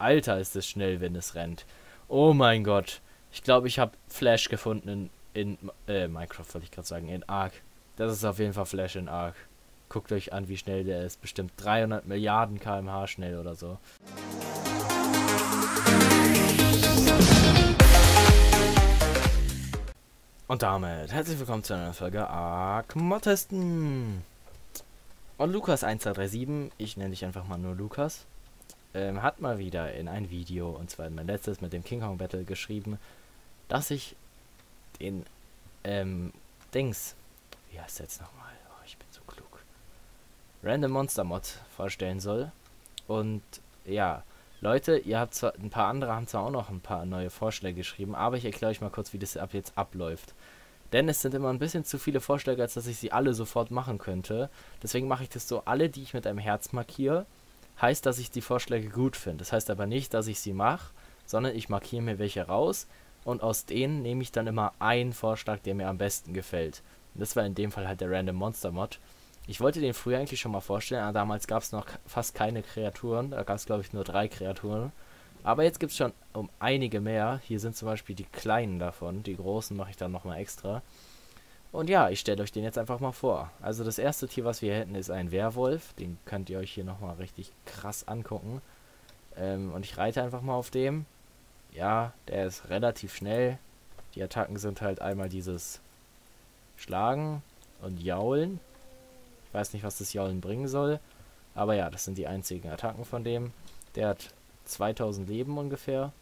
Alter, ist es schnell, wenn es rennt. Oh mein Gott. Ich glaube, ich habe Flash gefunden in Minecraft, wollte ich gerade sagen, in Ark. Das ist auf jeden Fall Flash in Ark. Guckt euch an, wie schnell der ist. Bestimmt 300 Milliarden km/h schnell oder so. Und damit herzlich willkommen zu einer Folge Ark Mod testen. Und Lukas1237, ich nenne dich einfach mal nur Lukas, hat mal wieder in ein Video, und zwar in mein letztes mit dem King Kong Battle, geschrieben, dass ich den, Dings, wie heißt der jetzt nochmal? Oh, ich bin so klug. Random Monster Mod vorstellen soll. Und ja, Leute, ihr habt zwar, ein paar andere haben zwar auch noch ein paar neue Vorschläge geschrieben, aber ich erkläre euch mal kurz, wie das ab jetzt abläuft. Denn es sind immer ein bisschen zu viele Vorschläge, als dass ich sie alle sofort machen könnte. Deswegen mache ich das so, alle, die ich mit einem Herz markiere, heißt, dass ich die Vorschläge gut finde. Das heißt aber nicht, dass ich sie mache, sondern ich markiere mir welche raus und aus denen nehme ich dann immer einen Vorschlag, der mir am besten gefällt. Und das war in dem Fall halt der Random Monster Mod. Ich wollte den früher eigentlich schon mal vorstellen, aber damals gab es noch fast keine Kreaturen. Da gab es, glaube ich, nur 3 Kreaturen. Aber jetzt gibt es schon um einige mehr. Hier sind zum Beispiel die kleinen davon. Die großen mache ich dann nochmal extra. Und ja, ich stelle euch den jetzt einfach mal vor. Also das erste Tier, was wir hätten, ist ein Werwolf. Den könnt ihr euch hier nochmal richtig krass angucken. Und ich reite einfach mal auf dem. Ja, der ist relativ schnell. Die Attacken sind halt einmal dieses Schlagen und Jaulen. Ich weiß nicht, was das Jaulen bringen soll. Aber ja, das sind die einzigen Attacken von dem. Der hat 2000 Leben ungefähr.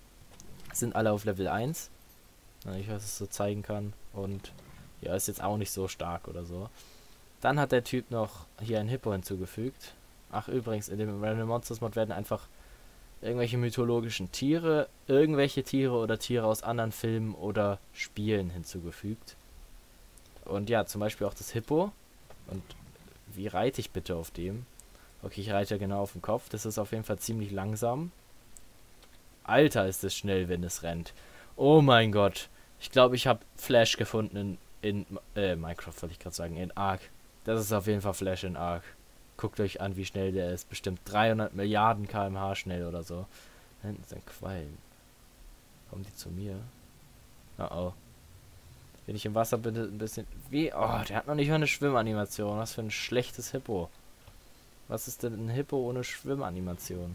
Sind alle auf Level 1. Ich weiß, was es so zeigen kann. Und ja, ist jetzt auch nicht so stark oder so. Dann hat der Typ noch hier ein Hippo hinzugefügt. Ach, übrigens, in dem Random Monsters Mod werden einfach irgendwelche mythologischen Tiere, irgendwelche Tiere oder Tiere aus anderen Filmen oder Spielen hinzugefügt. Und ja, zum Beispiel auch das Hippo. Und wie reite ich bitte auf dem? Okay, ich reite genau auf dem Kopf. Das ist auf jeden Fall ziemlich langsam. Alter, ist es schnell, wenn es rennt. Oh mein Gott. Ich glaube, ich habe Flash gefunden in Minecraft, wollte ich gerade sagen, in Ark. Das ist auf jeden Fall Flash in Ark. Guckt euch an, wie schnell der ist. Bestimmt 300 Milliarden km/h schnell oder so. Da hinten sind Quallen. Kommen die zu mir? Oh oh. Wenn ich im Wasser bin, ein bisschen... Wie? Oh, der hat noch nicht mal eine Schwimmanimation. Was für ein schlechtes Hippo. Was ist denn ein Hippo ohne Schwimmanimation?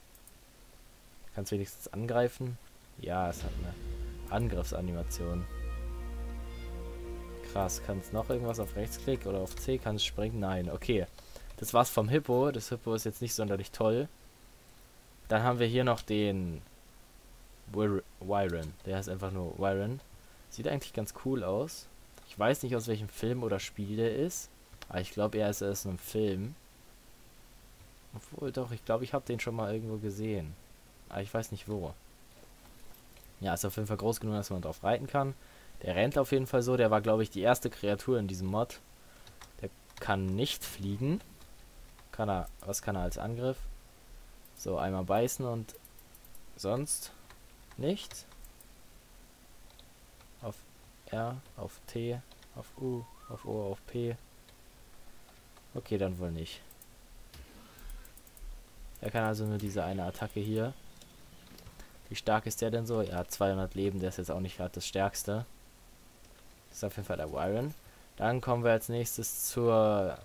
Kannst du wenigstens angreifen? Ja, es hat eine Angriffsanimation. Krass, kannst noch irgendwas auf Rechtsklick oder auf C? Kannst springen? Nein, okay. Das war's vom Hippo. Das Hippo ist jetzt nicht sonderlich toll. Dann haben wir hier noch den Wyron. Der heißt einfach nur Wyron. Sieht eigentlich ganz cool aus. Ich weiß nicht, aus welchem Film oder Spiel der ist. Aber ich glaube, er ist aus einem Film. Obwohl doch, ich glaube, ich habe den schon mal irgendwo gesehen. Aber ich weiß nicht wo. Ja, ist auf jeden Fall groß genug, dass man drauf reiten kann. Der rennt auf jeden Fall so. Der war, glaube ich, die erste Kreatur in diesem Mod. Der kann nicht fliegen. Was kann er als Angriff? So, einmal beißen und sonst nichts. Auf R, auf T, auf U, auf O, auf P. Okay, dann wohl nicht. Er kann also nur diese eine Attacke hier. Wie stark ist der denn so? Er hat 200 Leben, der ist jetzt auch nicht gerade das Stärkste. Das ist auf jeden Fall der Wyron. Dann kommen wir als nächstes zur,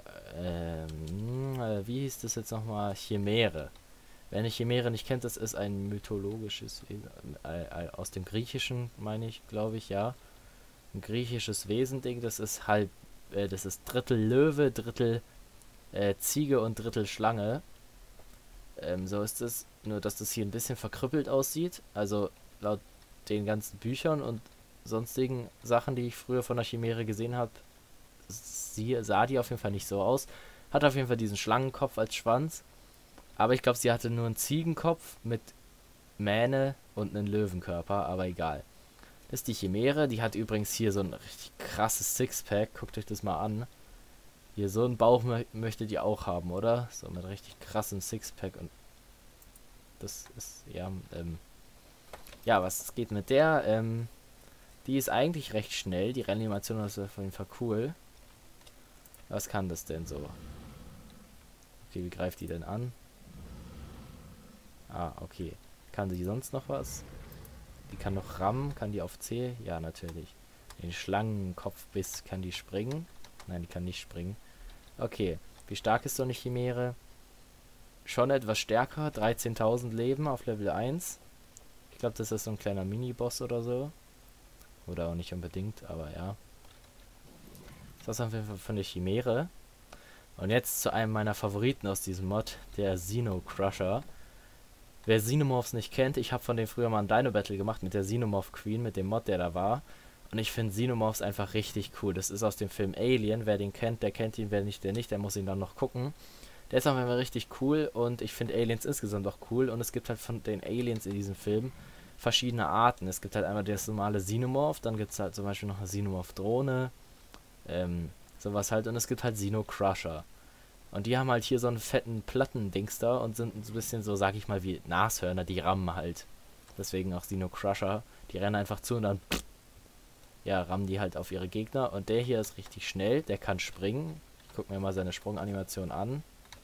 wie hieß das jetzt nochmal? Chimäre. Wer eine Chimäre nicht kennt, das ist ein mythologisches Wesen, aus dem Griechischen, meine ich, glaube ich, ja. Ein griechisches Wesending, das ist halb, das ist Drittel Löwe, Drittel Ziege und Drittel Schlange. So ist es, nur dass das hier ein bisschen verkrüppelt aussieht. Also laut den ganzen Büchern und sonstigen Sachen, die ich früher von der Chimäre gesehen habe, sah die auf jeden Fall nicht so aus. Hat auf jeden Fall diesen Schlangenkopf als Schwanz. Aber ich glaube, sie hatte nur einen Ziegenkopf mit Mähne und einen Löwenkörper, aber egal. Das ist die Chimäre, die hat übrigens hier so ein richtig krasses Sixpack. Guckt euch das mal an. Hier, so einen Bauch möchtet ihr auch haben, oder? So mit richtig krassem Sixpack und das ist, ja, ja, was geht mit der? Die ist eigentlich recht schnell. Die Rennanimation ist auf jeden Fall cool. Was kann das denn so? Okay, wie greift die denn an? Ja, 200 Leben, der ist jetzt auch nicht gerade das Stärkste. Das ist auf jeden Fall der Wyron. Dann kommen wir als nächstes zur, wie hieß das jetzt nochmal? Chimäre. Wer eine Chimäre nicht kennt, das ist ein mythologisches Wesen, aus dem Griechischen, meine ich, glaube ich, ja. Ein griechisches Wesending, das ist halb, das ist Drittel Löwe, Drittel Ziege und Drittel Schlange. So Ah, okay. Kann sie sonst noch was? Die kann noch rammen. Kann die auf C? Ja, natürlich. Den Schlangenkopfbiss kann die springen. Nein, die kann nicht springen. Okay. Wie stark ist so eine Chimäre? Schon etwas stärker. 13.000 Leben auf Level 1. Ich glaube, das ist so ein kleiner Mini-Boss oder so. Oder auch nicht unbedingt, aber ja. Das ist auf jeden Fall von der Chimäre. Und jetzt zu einem meiner Favoriten aus diesem Mod, der Xeno Crusher. Wer Xenomorphs nicht kennt, ich habe von dem früher mal ein Dino Battle gemacht mit der Xenomorph Queen, mit dem Mod, der da war. Und ich finde Xenomorphs einfach richtig cool. Das ist aus dem Film Alien. Wer den kennt, der kennt ihn. Wer nicht, der nicht. Der muss ihn dann noch gucken. Der ist auf jeden Fall richtig cool. Und ich finde Aliens insgesamt auch cool. Und es gibt halt von den Aliens in diesem Film verschiedene Arten. Es gibt halt einmal das normale Xenomorph. Dann gibt es halt zum Beispiel noch eine Xenomorph-Drohne. Sowas halt. Und es gibt halt Xeno Crusher. Und die haben halt hier so einen fetten Plattendings da und sind so ein bisschen so, sag ich mal, wie Nashörner, die rammen halt. Deswegen auch Xeno Crusher. Die rennen einfach zu und dann ja, rammen die halt auf ihre Gegner. Und der hier ist richtig schnell, der kann springen. Ich guck mir mal seine Sprunganimation an.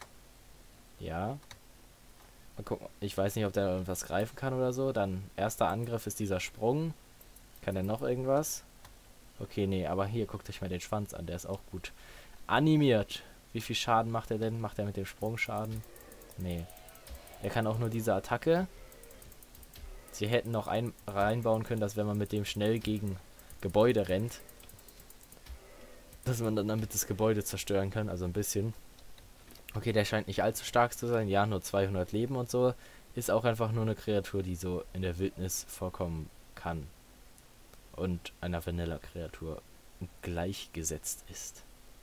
Ja. Mal gucken. Ich weiß nicht, ob der irgendwas greifen kann oder so. Dann erster Angriff ist dieser Sprung. Kann der noch irgendwas? Okay, nee, aber hier guckt euch mal den Schwanz an, der ist auch gut animiert. Wie viel Schaden macht er denn? Macht er mit dem Sprung Schaden? Nee. Er kann auch nur diese Attacke. Sie hätten noch reinbauen können, dass wenn man mit dem schnell gegen Gebäude rennt, dass man dann damit das Gebäude zerstören kann, also ein bisschen. Okay, der scheint nicht allzu stark zu sein. Ja, nur 200 Leben und so. Ist auch einfach nur eine Kreatur, die so in der Wildnis vorkommen kann. Und einer Vanilla-Kreatur gleichgesetzt ist.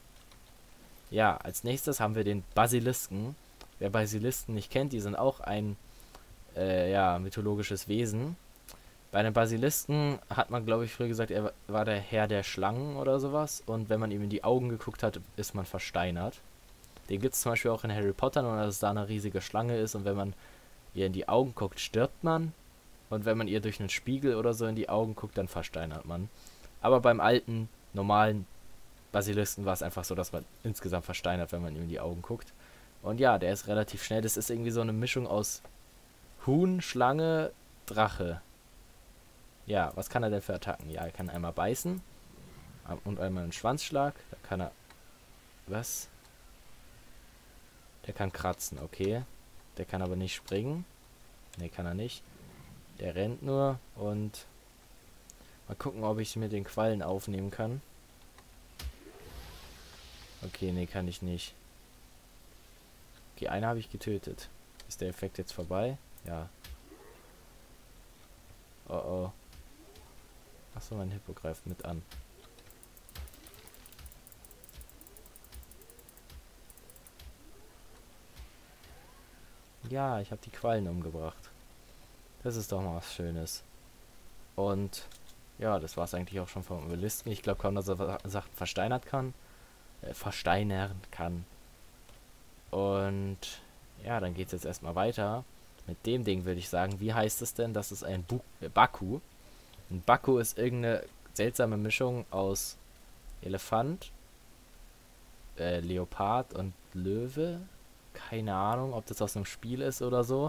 Ja, als nächstes haben wir den Basilisken. Wer Basilisken nicht kennt, die sind auch ein ja, mythologisches Wesen. Bei den Basilisken hat man, glaube ich, früher gesagt, er war der Herr der Schlangen oder sowas. Und wenn man ihm in die Augen geguckt hat, ist man versteinert. Den gibt es zum Beispiel auch in Harry Potter, nur dass es da eine riesige Schlange ist. Und wenn man ihr in die Augen guckt, stirbt man. Und wenn man ihr durch einen Spiegel oder so in die Augen guckt, dann versteinert man. Aber beim alten, normalen Basilisken war es einfach so, dass man insgesamt versteinert, wenn man ihm in die Augen guckt. Und ja, der ist relativ schnell. Das ist irgendwie so eine Mischung aus Huhn, Schlange, Drache. Ja, was kann er denn für Attacken? Ja, er kann einmal beißen und einmal einen Schwanzschlag. Da kann er... Was? Der kann kratzen, okay. Der kann aber nicht springen. Ne, kann er nicht. Der rennt nur und... Mal gucken, ob ich mit den Quallen aufnehmen kann. Okay, nee, kann ich nicht. Okay, eine habe ich getötet. Ist der Effekt jetzt vorbei? Ja. Oh oh. Achso, mein Hippo greift mit an. Ja, ich habe die Quallen umgebracht. Das ist doch mal was Schönes. Und ja, das war es eigentlich auch schon vom Obelisken. Ich glaube kaum, dass er Sachen versteinern kann. Und ja, dann geht es jetzt erstmal weiter. Mit dem Ding würde ich sagen, wie heißt es denn? Das ist ein Baku. Ein Baku ist irgendeine seltsame Mischung aus Elefant, Leopard und Löwe. Keine Ahnung, ob das aus einem Spiel ist oder so.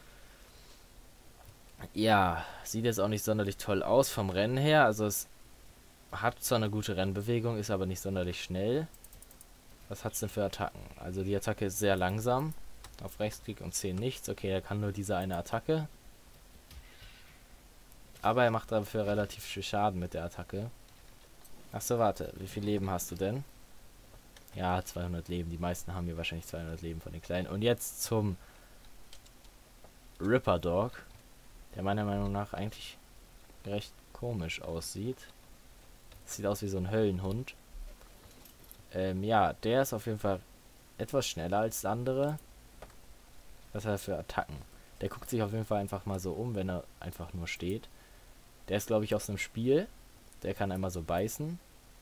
Ja, sieht jetzt auch nicht sonderlich toll aus vom Rennen her. Also es hat zwar eine gute Rennbewegung, ist aber nicht sonderlich schnell. Was hat es denn für Attacken? Also die Attacke ist sehr langsam. Auf Rechtsklick und 10 nichts. Okay, er kann nur diese eine Attacke. Aber er macht dafür relativ viel Schaden mit der Attacke. Achso, warte. Wie viel Leben hast du denn? Ja, 200 Leben. Die meisten haben hier wahrscheinlich 200 Leben von den Kleinen. Und jetzt zum Ripper Dog. Der meiner Meinung nach eigentlich recht komisch aussieht. Sieht aus wie so ein Höllenhund. Ja, der ist auf jeden Fall etwas schneller als andere. Was hat er für Attacken? Der guckt sich auf jeden Fall einfach mal so um, wenn er einfach nur steht. Der ist, glaube ich, aus einem Spiel. Der kann einmal so beißen.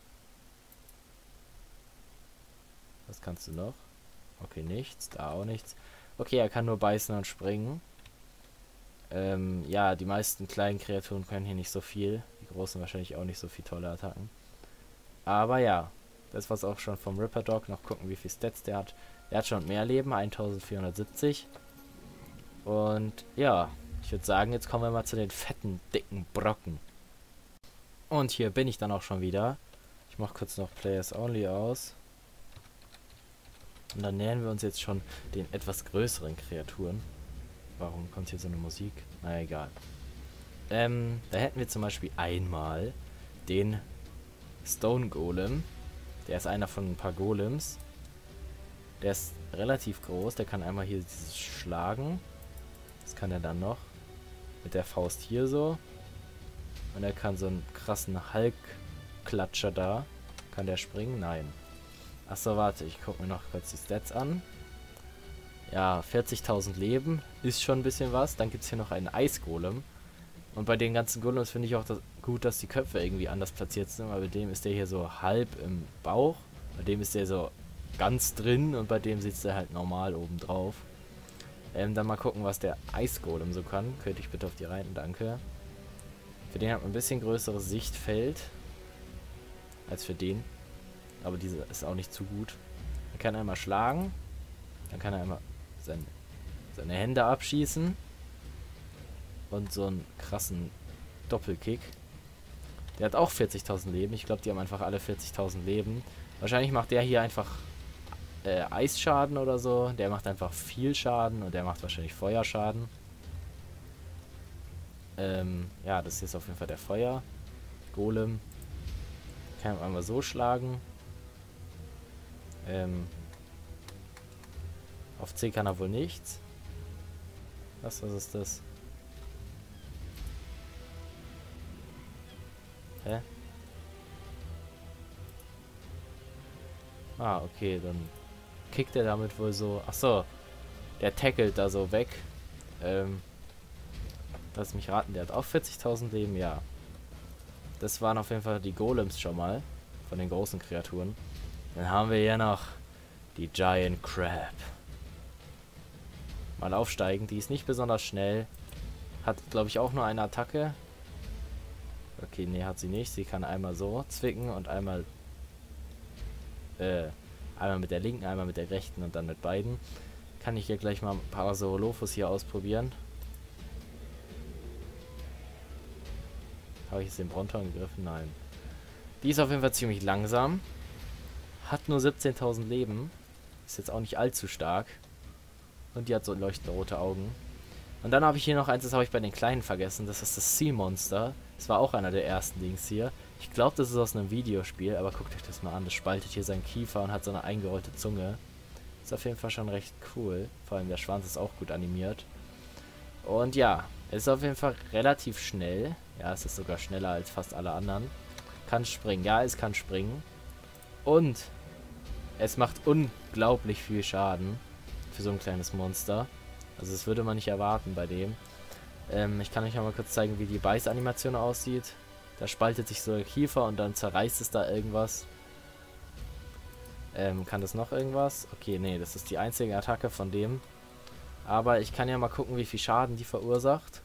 Was kannst du noch? Okay, nichts. Da auch nichts. Okay, er kann nur beißen und springen. Ja, die meisten kleinen Kreaturen können hier nicht so viel. Die großen wahrscheinlich auch nicht so viel tolle Attacken. Aber ja, das war's auch schon vom Ripper Dog. Noch gucken, wie viel Stats der hat. Der hat schon mehr Leben, 1470. Und ja, ich würde sagen, jetzt kommen wir mal zu den fetten, dicken Brocken. Und hier bin ich dann auch schon wieder. Ich mache kurz noch Players Only aus. Und dann nähern wir uns jetzt schon den etwas größeren Kreaturen. Warum kommt hier so eine Musik? Na egal. Da hätten wir zum Beispiel einmal den Stone Golem. Der ist einer von ein paar Golems. Der ist relativ groß. Der kann einmal hier dieses schlagen. Das kann er dann noch. Mit der Faust hier so. Und er kann so einen krassen Hulk-Klatscher da. Kann der springen? Nein. Achso, warte. Ich gucke mir noch kurz die Stats an. Ja, 40.000 Leben. Ist schon ein bisschen was. Dann gibt es hier noch einen Eisgolem. Und bei den ganzen Golems finde ich auch gut, dass die Köpfe irgendwie anders platziert sind. Weil bei dem ist der hier so halb im Bauch. Bei dem ist der so ganz drin. Und bei dem sitzt er halt normal oben drauf. Dann mal gucken, was der Eisgolem so kann. Könnte ich bitte auf die Reihen, danke. Für den hat man ein bisschen größeres Sichtfeld. Als für den. Aber diese ist auch nicht zu gut. Er kann einmal schlagen. Dann kann er einmal seine Hände abschießen. Und so einen krassen Doppelkick. Der hat auch 40.000 Leben. Ich glaube, die haben einfach alle 40.000 Leben. Wahrscheinlich macht der hier einfach Eisschaden oder so. Der macht einfach viel Schaden. Und der macht wahrscheinlich Feuerschaden. Ja, das hier ist auf jeden Fall der Feuer. Golem. Kann man einmal so schlagen. Auf C kann er wohl nichts. Was ist das? Hä? Ah, okay, dann kickt er damit wohl so. Achso, der tackelt da so weg. Lass mich raten, der hat auch 40.000 Leben, ja. Das waren auf jeden Fall die Golems schon mal. Von den großen Kreaturen. Dann haben wir hier noch die Giant Crab. Mal aufsteigen, die ist nicht besonders schnell. Hat, glaube ich, auch nur eine Attacke. Okay, nee, hat sie nicht. Sie kann einmal so zwicken und einmal mit der linken, einmal mit der rechten und dann mit beiden. Kann ich hier gleich mal ein paar Sorolophus hier ausprobieren. Habe ich jetzt den Bronton gegriffen? Nein. Die ist auf jeden Fall ziemlich langsam. Hat nur 17.000 Leben. Ist jetzt auch nicht allzu stark. Und die hat so leuchtende rote Augen. Und dann habe ich hier noch eins, das habe ich bei den Kleinen vergessen. Das ist das Sea Monster. Das war auch einer der ersten Dings hier. Ich glaube, das ist aus einem Videospiel, aber guckt euch das mal an. Das spaltet hier seinen Kiefer und hat so eine eingerollte Zunge. Ist auf jeden Fall schon recht cool. Vor allem der Schwanz ist auch gut animiert. Und ja, ist auf jeden Fall relativ schnell. Ja, es ist sogar schneller als fast alle anderen. Kann springen. Ja, es kann springen. Und es macht unglaublich viel Schaden für so ein kleines Monster. Also das würde man nicht erwarten bei dem. Ich kann euch ja mal kurz zeigen, wie die Beißanimation aussieht. Da spaltet sich so der Kiefer und dann zerreißt es da irgendwas. Kann das noch irgendwas? Okay, nee, das ist die einzige Attacke von dem. Aber ich kann ja mal gucken, wie viel Schaden die verursacht.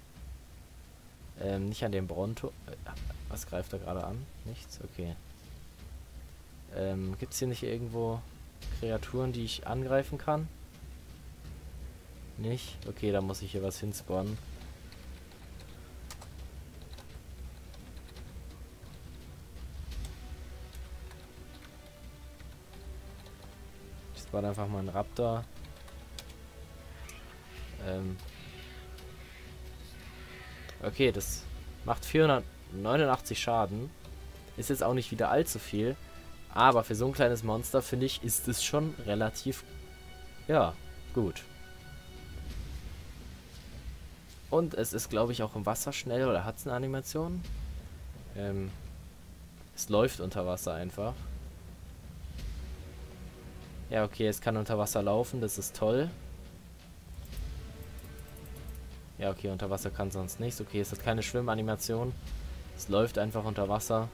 Nicht an dem Bronto. Was greift er gerade an? Nichts? Okay. Gibt es hier nicht irgendwo Kreaturen, die ich angreifen kann? Nicht? Okay, da muss ich hier was hinspawnen. Ich spawn einfach mal einen Raptor. Okay, das macht 489 Schaden. Ist jetzt auch nicht wieder allzu viel. Aber für so ein kleines Monster, finde ich, ist es schon relativ, ja, gut. Und es ist, glaube ich, auch im Wasser schnell, oder hat es eine Animation? Es läuft unter Wasser einfach. Ja, okay, es kann unter Wasser laufen, das ist toll. Ja, okay, unter Wasser kann sonst nichts. Okay, es hat keine Schwimmanimation. Es läuft einfach unter Wasser.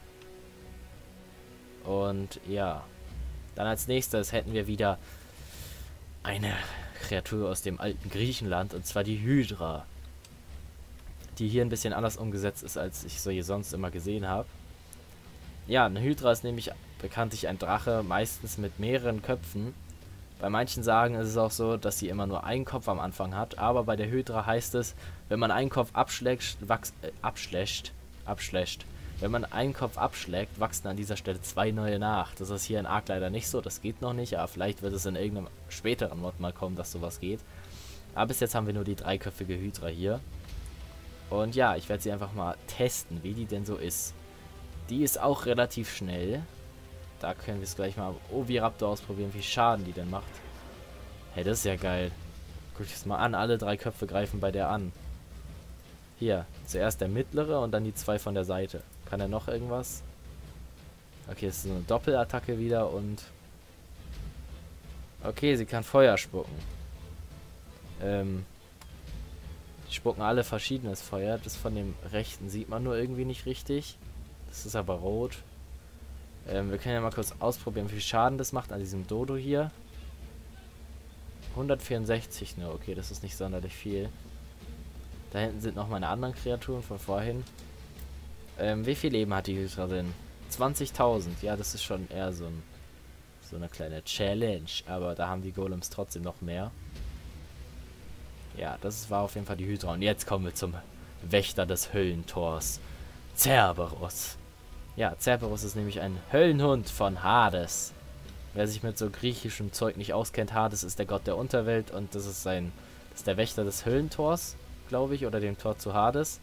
Und ja, dann als nächstes hätten wir wieder eine Kreatur aus dem alten Griechenland, und zwar die Hydra. Die hier ein bisschen anders umgesetzt ist, als ich so hier sonst immer gesehen habe. Ja, eine Hydra ist nämlich bekanntlich ein Drache, meistens mit mehreren Köpfen. Bei manchen Sagen ist es auch so, dass sie immer nur einen Kopf am Anfang hat, aber bei der Hydra heißt es, wenn man einen Kopf abschlägt, wenn man einen Kopf abschlägt, wachsen an dieser Stelle 2 neue nach. Das ist hier in Ark leider nicht so, das geht noch nicht, aber vielleicht wird es in irgendeinem späteren Mod mal kommen, dass sowas geht. Aber bis jetzt haben wir nur die dreiköpfige Hydra hier. Und ja, ich werde sie einfach mal testen, wie die denn so ist. Die ist auch relativ schnell. Da können wir es gleich mal Oviraptor ausprobieren, wie Schaden die denn macht. Hey, das ist ja geil. Guck das mal an, alle 3 Köpfe greifen bei der an. Hier, zuerst der mittlere und dann die 2 von der Seite. Kann er noch irgendwas? Okay, es ist eine Doppelattacke wieder und... Okay, sie kann Feuer spucken. Die spucken alle verschiedenes Feuer. Das von dem rechten sieht man nur irgendwie nicht richtig. Das ist aber rot. Wir können ja mal kurz ausprobieren, wie viel Schaden das macht an diesem Dodo hier. 164 nur. Okay, das ist nicht sonderlich viel. Da hinten sind noch meine anderen Kreaturen von vorhin. Wie viel Leben hat die Hydra denn? 20.000. Ja, das ist schon eher so eine kleine Challenge. Aber da haben die Golems trotzdem noch mehr. Ja, das war auf jeden Fall die Hydra. Und jetzt kommen wir zum Wächter des Höllentors. Cerberus. Ja, Cerberus ist nämlich ein Höllenhund von Hades. Wer sich mit so griechischem Zeug nicht auskennt, Hades ist der Gott der Unterwelt und das ist der Wächter des Höllentors, glaube ich, oder dem Tor zu Hades.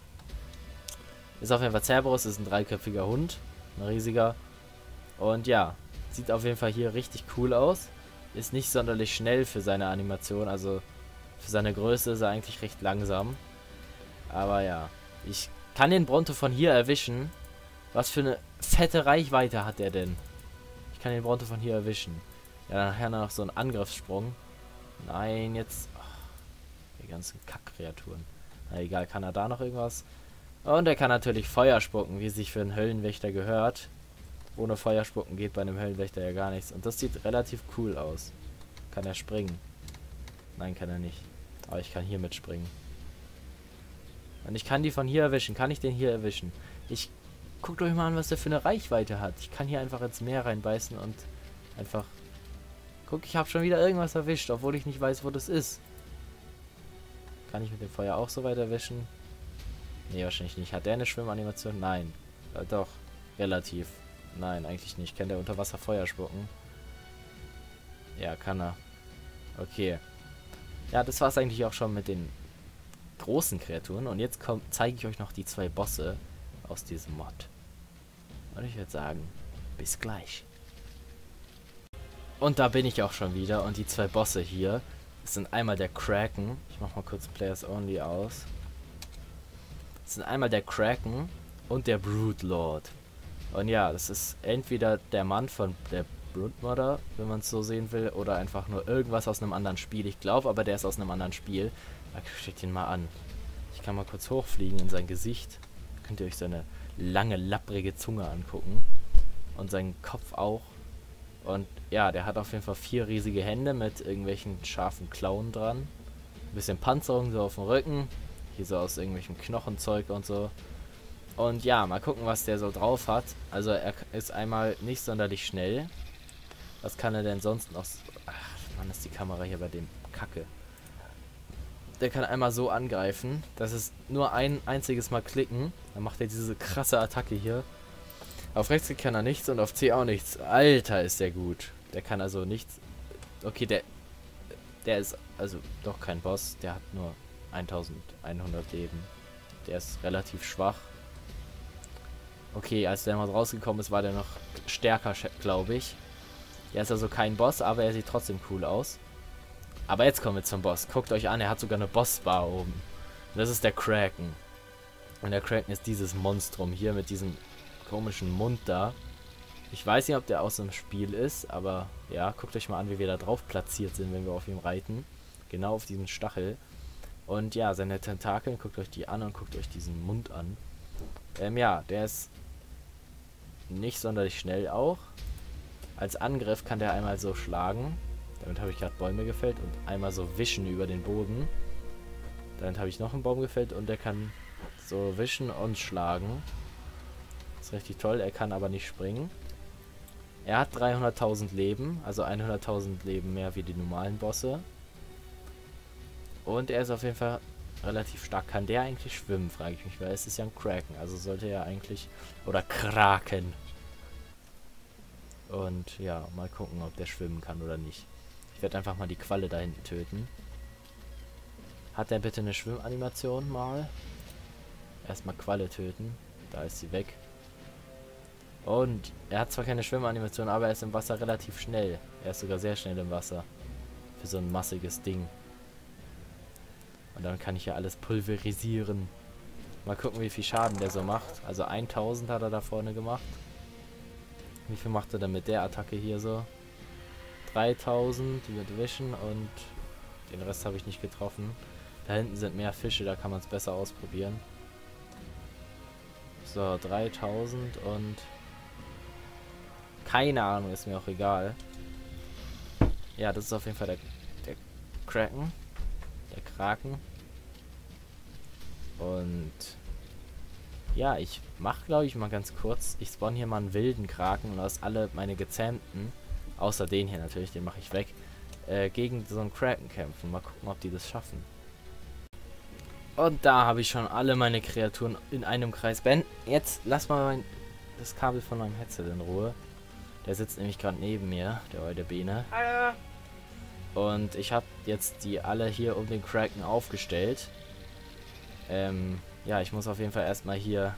Ist auf jeden Fall Cerberus, ist ein 3-köpfiger Hund, ein riesiger. Und ja, sieht auf jeden Fall hier richtig cool aus. Ist nicht sonderlich schnell für seine Animation, also für seine Größe ist er eigentlich recht langsam. Aber ja, ich kann den Bronto von hier erwischen. Was für eine fette Reichweite hat der denn? Ich kann den Bronto von hier erwischen. Ja, nachher noch so ein Angriffssprung. Nein, jetzt... Ach, die ganzen Kackkreaturen. Na egal, kann er da noch irgendwas? Und er kann natürlich Feuer spucken, wie es sich für einen Höllenwächter gehört. Ohne Feuer spucken geht bei einem Höllenwächter ja gar nichts. Und das sieht relativ cool aus. Kann er springen? Nein, kann er nicht. Aber ich kann hier mitspringen. Und ich kann die von hier erwischen. Kann ich den hier erwischen? Guckt euch mal an, was der für eine Reichweite hat. Ich kann hier einfach ins Meer reinbeißen und einfach... Guck, ich habe schon wieder irgendwas erwischt, obwohl ich nicht weiß, wo das ist. Kann ich mit dem Feuer auch so weit erwischen? Nee, wahrscheinlich nicht. Hat der eine Schwimmanimation? Nein. Doch. Relativ. Nein, eigentlich nicht. Kann der unter Wasser Feuer spucken? Ja, kann er. Okay. Ja, das war es eigentlich auch schon mit den großen Kreaturen. Und jetzt zeige ich euch noch die 2 Bosse aus diesem Mod. Und ich würde sagen, bis gleich. Und da bin ich auch schon wieder. Und die 2 Bosse hier, das sind einmal der Kraken. Ich mache mal kurz Players Only aus. Das sind einmal der Kraken und der Broodlord. Und ja, das ist entweder der Mann von der Broodmother, wenn man es so sehen will, oder einfach nur irgendwas aus einem anderen Spiel. Ich glaube aber, der ist aus einem anderen Spiel. Schaut ihn mal an. Ich kann mal kurz hochfliegen in sein Gesicht. Könnt ihr euch seine lange, lapprige Zunge angucken. Und seinen Kopf auch. Und ja, der hat auf jeden Fall 4 riesige Hände mit irgendwelchen scharfen Klauen dran. Ein bisschen Panzerung so auf dem Rücken. Hier so aus irgendwelchem Knochenzeug und so. Und ja, mal gucken, was der so drauf hat. Also er ist einmal nicht sonderlich schnell. Was kann er denn sonst noch? Ach, Mann, ist die Kamera hier bei dem Kacke. Der kann einmal so angreifen. Das ist nur ein einziges Mal klicken. Dann macht er diese krasse Attacke hier. Auf Rechtsklick kann er nichts und auf C auch nichts. Alter, ist der gut. Der kann also nichts. Okay, der ist also doch kein Boss. Der hat nur 1100 Leben. Der ist relativ schwach. Okay, als der mal rausgekommen ist, war der noch stärker, glaube ich. Der ist also kein Boss, aber er sieht trotzdem cool aus. Aber jetzt kommen wir zum Boss. Guckt euch an, er hat sogar eine Bossbar oben. Und das ist der Kraken. Und der Kraken ist dieses Monstrum hier mit diesem komischen Mund da. Ich weiß nicht, ob der aus dem Spiel ist, aber ja, guckt euch mal an, wie wir da drauf platziert sind, wenn wir auf ihm reiten. Genau auf diesen Stachel. Und ja, seine Tentakeln, guckt euch die an und guckt euch diesen Mund an. Ja, der ist nicht sonderlich schnell auch. Als Angriff kann der einmal so schlagen. Damit habe ich gerade Bäume gefällt und einmal so wischen über den Boden. Damit habe ich noch einen Baum gefällt und der kann so wischen und schlagen. Das ist richtig toll, er kann aber nicht springen. Er hat 300.000 Leben, also 100.000 Leben mehr wie die normalen Bosse. Und er ist auf jeden Fall relativ stark. Kann der eigentlich schwimmen, frage ich mich, weil es ist ja ein Kraken, also sollte er eigentlich... Oder Kraken. Und ja, mal gucken, ob der schwimmen kann oder nicht. Ich werde einfach mal die Qualle da hinten töten. Hat der bitte eine Schwimmanimation mal? Erstmal Qualle töten. Da ist sie weg. Und er hat zwar keine Schwimmanimation, aber er ist im Wasser relativ schnell. Er ist sogar sehr schnell im Wasser. Für so ein massiges Ding. Und dann kann ich ja alles pulverisieren. Mal gucken, wie viel Schaden der so macht. Also 1000 hat er da vorne gemacht. Wie viel macht er denn mit der Attacke hier so? 3000 mit Wischen und den Rest habe ich nicht getroffen. Da hinten sind mehr Fische, da kann man es besser ausprobieren. So, 3000 und... Keine Ahnung, ist mir auch egal. Ja, das ist auf jeden Fall der Kraken. Der Kraken. Und... Ja, ich mache, glaube ich, mal ganz kurz. Ich spawn hier mal einen wilden Kraken und aus alle meine Gezähmten, außer den hier natürlich, den mache ich weg, gegen so einen Kraken kämpfen. Mal gucken, ob die das schaffen. Und da habe ich schon alle meine Kreaturen in einem Kreis. Ben, jetzt lass mal das Kabel von meinem Headset in Ruhe. Der sitzt nämlich gerade neben mir, der alte Biene. Hallo. Und ich habe jetzt die alle hier um den Kraken aufgestellt. Ja, ich muss auf jeden Fall erstmal hier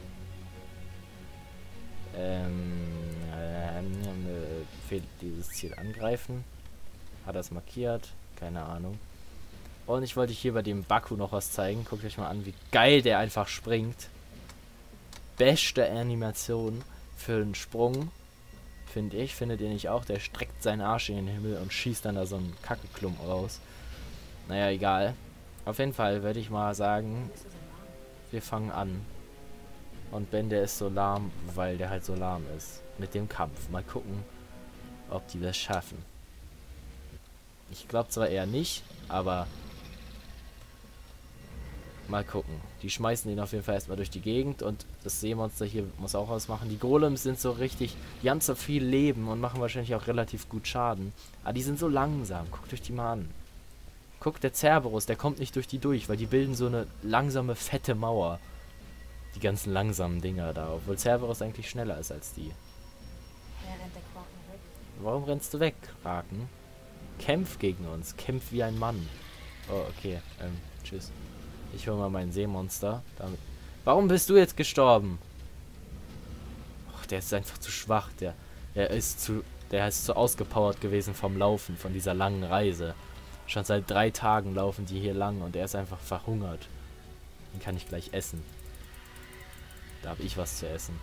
fehlt dieses Ziel angreifen. Hat er es markiert? Keine Ahnung. Und ich wollte hier bei dem Baku noch was zeigen. Guckt euch mal an, wie geil der einfach springt. Beste Animation für einen Sprung, finde ich. Findet ihr nicht auch? Der streckt seinen Arsch in den Himmel und schießt dann da so einen Kackeklump raus. Naja, egal. Auf jeden Fall würde ich mal sagen, wir fangen an. Und Ben, der ist so lahm, weil der halt so lahm ist. Mit dem Kampf. Mal gucken, ob die das schaffen. Ich glaube zwar eher nicht, aber mal gucken. Die schmeißen ihn auf jeden Fall erstmal durch die Gegend und das Seemonster hier muss auch ausmachen. Die Golems sind so richtig, die haben so viel Leben und machen wahrscheinlich auch relativ gut Schaden. Aber die sind so langsam. Guckt euch die mal an. Guckt, der Cerberus, der kommt nicht durch die durch, weil die bilden so eine langsame, fette Mauer. Die ganzen langsamen Dinger da, obwohl Cerberus eigentlich schneller ist als die. Ja, rennt der Quaken weg. Warum rennst du weg, Kraken? Kämpf gegen uns, kämpf wie ein Mann. Oh, okay, tschüss. Ich hole mal mein Seemonster. Damit. Warum bist du jetzt gestorben? Och, der ist einfach zu schwach. Der ist zu ausgepowert gewesen vom Laufen, von dieser langen Reise. Schon seit 3 Tagen laufen die hier lang und er ist einfach verhungert. Den kann ich gleich essen. Da habe ich was zu essen.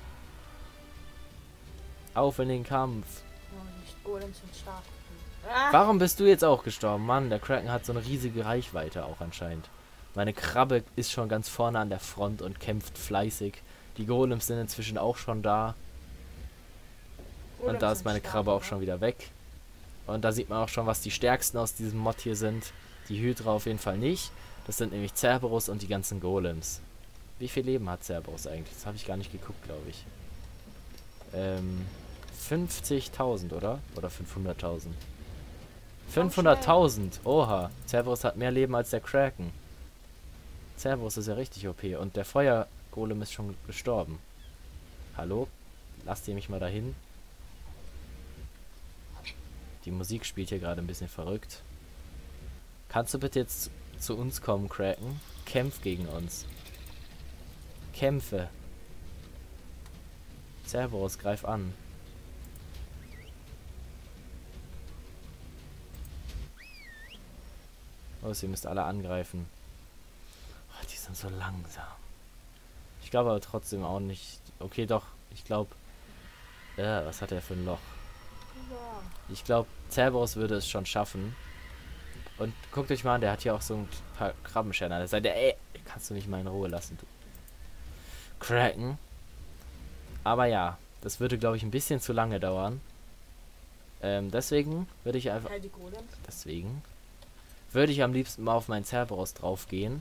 Auf in den Kampf. Oh, nicht Golems sind stark. Ah! Warum bist du jetzt auch gestorben? Mann, der Kraken hat so eine riesige Reichweite auch anscheinend. Meine Krabbe ist schon ganz vorne an der Front und kämpft fleißig. Die Golems sind inzwischen auch schon da. Und da ist meine Krabbe auch schon wieder weg. Und da sieht man auch schon, was die stärksten aus diesem Mod hier sind. Die Hydra auf jeden Fall nicht. Das sind nämlich Cerberus und die ganzen Golems. Wie viel Leben hat Cerberus eigentlich? Das habe ich gar nicht geguckt, glaube ich. 50.000, oder? Oder 500.000? 500.000! Oha! Cerberus hat mehr Leben als der Kraken. Cerberus ist ja richtig OP. Und der Feuergolem ist schon gestorben. Hallo? Lasst ihr mich mal dahin? Die Musik spielt hier gerade ein bisschen verrückt. Kannst du bitte jetzt zu uns kommen, Kraken? Kämpf gegen uns. Kämpfe. Cerberus, greif an. Oh, ihr müsst alle angreifen. Oh, die sind so langsam. Ich glaube aber trotzdem auch nicht... Okay, doch. Ich glaube... was hat er für ein Loch? Ja. Ich glaube, Cerberus würde es schon schaffen. Und guckt euch mal an, der hat hier auch so ein paar Krabbenscheren an der Seite. Ey, kannst du mich mal in Ruhe lassen, du Kraken. Aber ja, das würde, glaube ich, ein bisschen zu lange dauern. Deswegen würde ich einfach... Halt die Golems. Deswegen würde ich am liebsten mal auf meinen Cerberus draufgehen.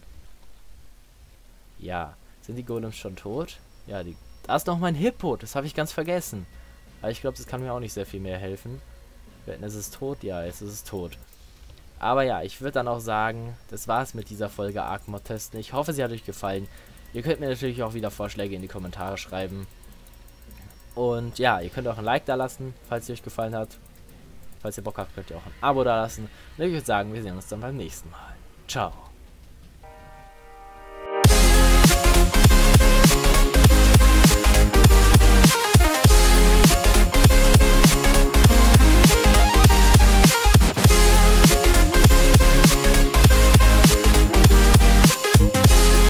Ja, sind die Golems schon tot? Ja, da ist noch mein Hippo, das habe ich ganz vergessen. Aber ich glaube, das kann mir auch nicht sehr viel mehr helfen. Wetten, es ist tot? Ja, es ist tot. Aber ja, ich würde dann auch sagen, das war's mit dieser Folge Ark Mod testen. Ich hoffe, sie hat euch gefallen. Ihr könnt mir natürlich auch wieder Vorschläge in die Kommentare schreiben. Und ja, ihr könnt auch ein Like da lassen, falls sie euch gefallen hat. Falls ihr Bock habt, könnt ihr auch ein Abo da lassen. Und ich würde sagen, wir sehen uns dann beim nächsten Mal. Ciao.